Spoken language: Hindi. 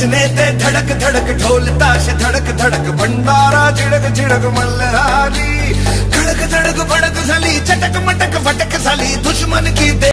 बजने ते धड़क धड़क ढोल ताश धड़क धड़क भंडारा झिड़क झिड़क मल्हारी, खड़क धड़क भड़क साली चटक मटक फटक साली दुश्मन की